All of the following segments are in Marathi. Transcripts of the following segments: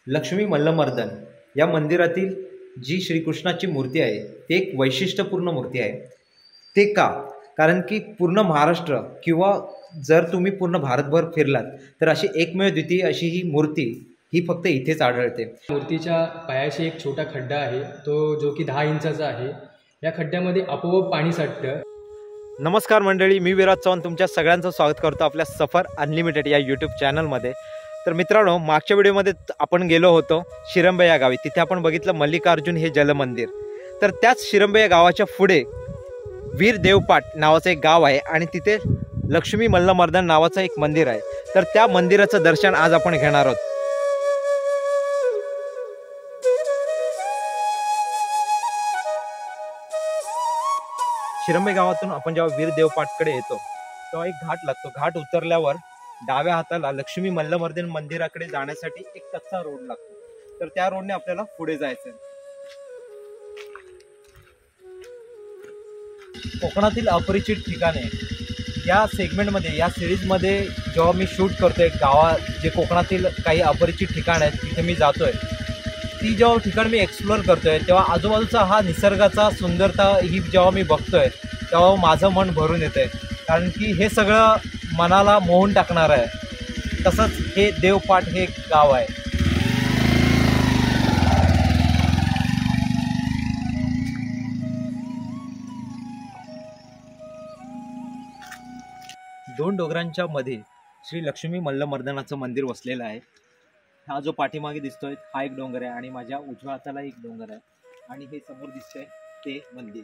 लक्ष्मी मल्लमर्दन या मंदिरातील जी श्रीकृष्णाची मूर्ती आहे ती एक वैशिष्ट्यपूर्ण मूर्ती आहे। ते का? कारण की पूर्ण महाराष्ट्र किंवा जर तुम्ही पूर्ण भारतभर फिरलात तर अशी एकमेव द्वितीय अशी ही मूर्ती ही फक्त इथेच आढळते। मूर्तीच्या पायाशी एक छोटा खड्डा आहे, तो जो की 10 इंचाचा आहे। या खड्ड्यामध्ये आपोआप पाणी साठतं। नमस्कार मंडळी, मी विराज चव्हाण तुमच्या सगळ्यांचं स्वागत करतो आपल्या सफर अनलिमिटेड या यूट्यूब चॅनलमध्ये। तर मित्रांनो, मागच्या व्हिडिओमध्ये आपण गेलो होतो शिरंबे या गावी। तिथे आपण बघितलं मल्लिकार्जुन हे जलमंदिर। तर त्याच शिरंबे या गावाच्या पुढे वीर देवपाट नावाचं एक गाव आहे आणि तिथे लक्ष्मी मल्लमर्दन नावाचं एक मंदिर आहे। तर त्या मंदिराचं दर्शन आज आपण घेणार आहोत। शिरंबे गावातून आपण जेव्हा वीर देवपाटकडे येतो तेव्हा एक घाट लागतो। घाट उतरल्यावर डाव्या हाताला लक्ष्मी मल्लमर्दन मंदिराकडे जाण्यासाठी एक कच्चा रोड लागतो। तर त्या रोडने आपल्याला पुढे जायचं आहे। कोकणातील अपरिचित ठिकाणे या सेगमेंटमध्ये या सिरीजमध्ये जेव्हा मी शूट करतोय जे कोकणातील काही अपरिचित ठिकाण आहेत तिथे मी जातोय, ती जेव्हा ठिकाण मी एक्सप्लोअर करतोय तेव्हा आजूबाजूचा हा निसर्गाचा सुंदरता ही जेव्हा मी बघतोय तेव्हा माझं मन भरून येतंय। कारण की हे सगळं मनाला मोहून टाकणार आहे। तसंच हे देवपाट हे गाव आहे। दोन डोंगरांच्या मध्ये श्री लक्ष्मी मल्लमर्दनाचं मंदिर वसलेलं आहे। हा जो पाठीमागे दिसतोय हा एक डोंगर आहे आणि माझ्या उजव्या हाताला एक डोंगर आहे आणि हे समोर दिसतंय ते मंदिर।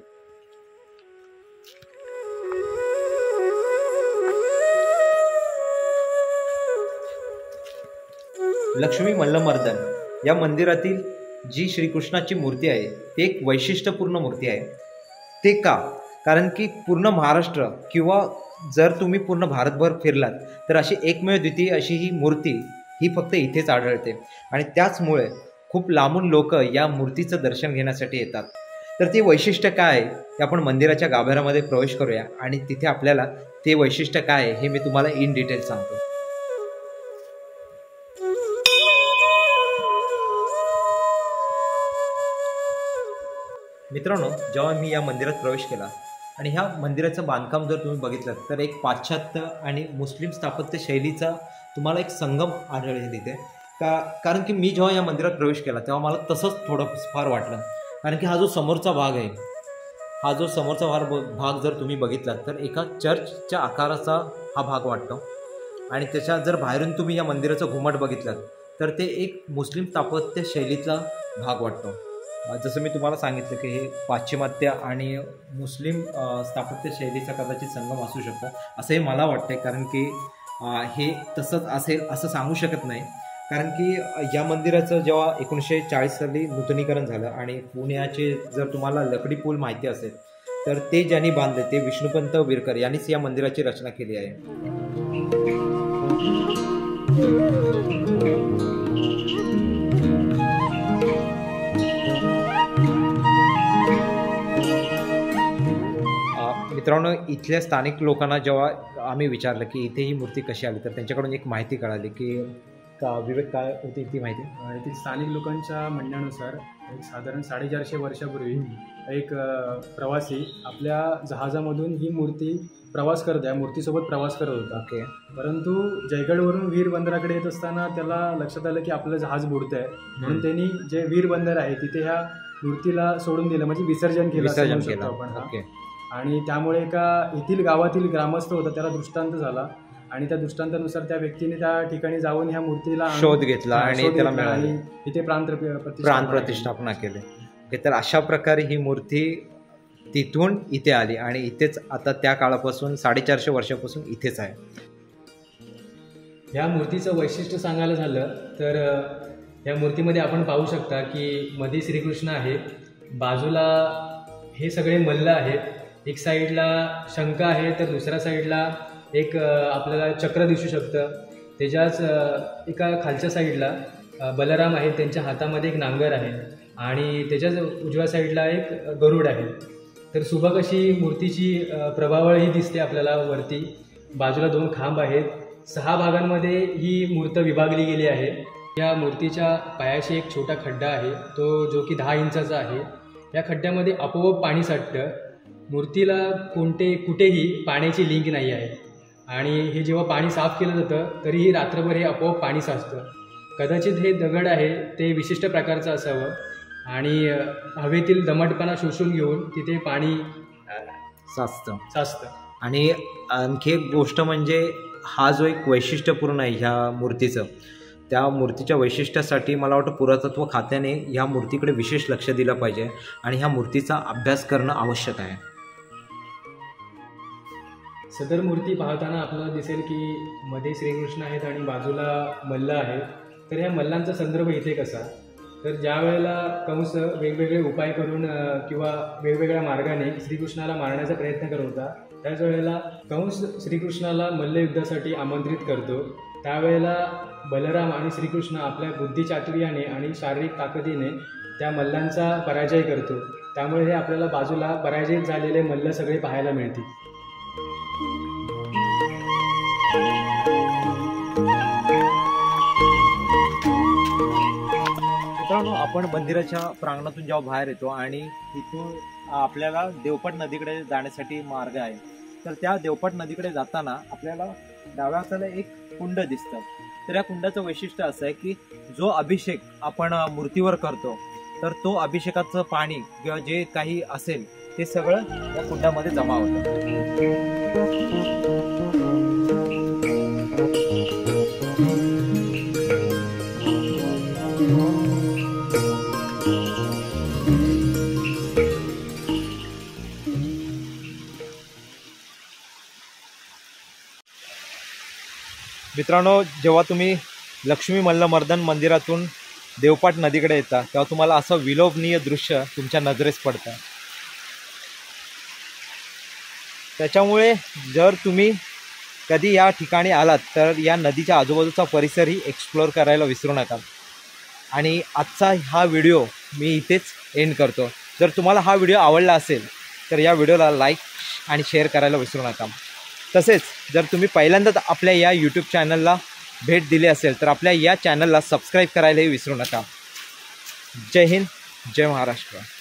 लक्ष्मी मल्लमर्दन या मंदिरातील जी श्रीकृष्णाची मूर्ती आहे ती एक वैशिष्ट्यपूर्ण मूर्ती आहे। ते का? कारण की पूर्ण महाराष्ट्र किंवा जर तुम्ही पूर्ण भारतभर फिरलात तर अशी एकमेव द्वितीय अशी ही मूर्ती ही फक्त इथेच आढळते आणि त्याचमुळे खूप लांबून लोक या मूर्तीचं दर्शन घेण्यासाठी येतात। तर ते वैशिष्ट्य काय आहे ते आपण मंदिराच्या गाभाऱ्यामध्ये प्रवेश करूया आणि तिथे आपल्याला ते वैशिष्ट्य काय आहे हे मी तुम्हाला इन डिटेल सांगतो। मित्रांनो, जेव्हा मी या मंदिरात प्रवेश केला आणि ह्या मंदिराचं बांधकाम जर तुम्ही बघितलं तर एक पाश्चात्य आणि मुस्लिम स्थापत्य शैलीचा तुम्हाला एक संगम आढळेल तिथे। कारण की मी जेव्हा या मंदिरात प्रवेश केला तेव्हा मला तसंच थोडं फार वाटलं। कारण की हा जो समोरचा भाग आहे, हा जो समोरचा भाग जर तुम्ही बघितलात तर एका चर्चच्या आकाराचा हा भाग वाटतो आणि त्याच्या जर बाहेरून तुम्ही या मंदिराचं घुमट बघितलं तर ते एक मुस्लिम स्थापत्य शैलीचा भाग वाटतो। जसं मी तुम्हाला सांगितलं की हे पाश्चिमात्य आणि मुस्लिम स्थापत्य शैलीचा कदाचित संगम असू शकतो असंही मला वाटतंय। कारण की हे तसंच असेल असं सांगू शकत नाही। कारण की या मंदिराचं जेव्हा 1940 साली नूतनीकरण झालं आणि पुण्याचे जर तुम्हाला लकडी पूल माहिती असेल तर ते ज्यांनी बांधले ते विष्णुपंत विरकर यांनीच या मंदिराची रचना केली आहे। मित्रांनो, इथल्या स्थानिक लोकांना जेव्हा आम्ही विचारलं की इथे ही मूर्ती कशी आली तर त्यांच्याकडून एक माहिती कळाली की विवेक काय होती ती माहिती। येथील स्थानिक लोकांच्या म्हणण्यानुसार एक साधारण 450 वर्षापूर्वी एक प्रवासी आपल्या जहाजामधून ही मूर्ती प्रवास करत या मूर्तीसोबत प्रवास करत होता। ओके। परंतु जयगडवरून वीर बंदराकडे येत असताना त्याला लक्षात आलं की आपलं जहाज बुडतं आहे, म्हणून त्यांनी जे वीर बंदर आहे तिथे ह्या मूर्तीला सोडून दिलं, म्हणजे विसर्जन केलं आपण। आणि त्यामुळे एका येथील गावातील ग्रामस्थ होता त्याला दृष्टांत झाला आणि त्या दृष्टांतानुसार त्या व्यक्तीने त्या ठिकाणी जाऊन ह्या मूर्तीला शोध घेतला आणि त्याला मिळाली, तिथे प्राण प्रतिष्ठापना केली। तर अशा प्रकारे ही मूर्ती तिथून इथे आली आणि इथेच आता त्या काळापासून 450 वर्षापासून इथेच आहे। या मूर्तीचं वैशिष्ट्य सांगायला झालं तर या मूर्तीमध्ये आपण पाहू शकता की मध्ये श्रीकृष्ण आहे, बाजूला हे सगळे मल्ल आहेत, एक साईडला शंख आहे तर दुसऱ्या साईडला एक आपल्याला चक्र दिसू शकतं। त्याच्याच एका खालच्या साईडला बलराम आहे, त्यांच्या हातामध्ये एक नांगर आहे आणि त्याच्याच उजव्या साईडला एक गरुड आहे। तर सुबक अशी मूर्तीची प्रभावळी दिसते आपल्याला वरती। बाजूला 2 खांब आहेत। 6 भागांमध्ये ही मूर्त विभागली गेली आहे या मूर्तीच्या पायाशी एक छोटा खड्डा आहे, तो जो की 10 इंचाचा आहे. या खड्ड्यामध्ये आपोआप पाणी साठतं. मूर्तीला कुठेही पाण्याची लिंक नाही आहे आणि हे जेव्हा पाणी साफ केलं जातं तरीही रात्रभर हे आपोआप पाणी साचतं. कदाचित हे दगड आहे ते विशिष्ट प्रकारचं असावं आणि हवेतील दमटपणा शोषून घेऊन तिथे पाणी साचतं. आणि आणखी एक गोष्ट म्हणजे हा जो एक वैशिष्ट्यपूर्ण आहे ह्या मूर्तीचं, त्या मूर्तीच्या वैशिष्ट्यासाठी मला वाटतं पुरातत्व खात्याने ह्या मूर्तीकडे विशेष लक्ष दिलं पाहिजे आणि ह्या मूर्तीचा अभ्यास करणं आवश्यक आहे. सदर मूर्ती पाहताना आपल्याला दिसेल की मध्ये श्रीकृष्ण आहेत आणि बाजूला मल्ल आहे. तर ह्या मल्लांचा संदर्भ इथे कसा, तर ज्या वेळेला कंस वेगवेगळे उपाय करून किंवा वेगवेगळ्या मार्गाने श्रीकृष्णाला मारण्याचा प्रयत्न करत होता, त्याच वेळेला कंस श्रीकृष्णाला मल्लयुद्धासाठी आमंत्रित करतो. त्यावेळेला बलराम आणि श्रीकृष्ण आपल्या बुद्धिचातुर्याने आणि शारीरिक ताकदीने त्या मल्लांचा पराजय करतो. त्यामुळे हे आपल्याला बाजूला पराजय झालेले मल्ल सगळे पाहायला मिळतील. मित्रांनो, आपण मंदिराच्या प्रांगणातून जेव्हा बाहेर येतो आणि इथून आपल्याला देवपाट नदीकडे जाण्यासाठी मार्ग आहे, तर त्या देवपाट नदीकडे जाताना आपल्याला डाव्या हाताला एक कुंड दिसतं. तर या कुंडाचं वैशिष्ट्य असं आहे की जो अभिषेक आपण मूर्तीवर करतो, तर तो अभिषेकाचं पाणी किंवा जे काही असेल ते सगळं या कुंडामध्ये जमा होतं. मित्रांनो, जेव्हा तुम्ही लक्ष्मी मल्लमर्दन मंदिरातून देवपाट नदीकडे येता तेव्हा तुम्हाला असं विलोभनीय दृश्य तुमच्या नजरेस पडतं. त्याच्यामुळे जर तुम्ही कधी या ठिकाणी आलात तर या नदीच्या आजूबाजूचा परिसरही एक्सप्लोअर करायला विसरू नका. आणि आजचा हा व्हिडिओ मी इथेच एंड करतो. जर तुम्हाला हा व्हिडिओ आवडला असेल तर या व्हिडिओला लाईक आणि शेअर करायला विसरू नका. तसेच जर तुम्ही पहिल्यांदाच आपल्या या यूट्यूब चॅनलला भेट दिली असेल तर आपल्या या चॅनलला सबस्क्राईब करायलाही विसरू नका. जय हिंद, जय महाराष्ट्र.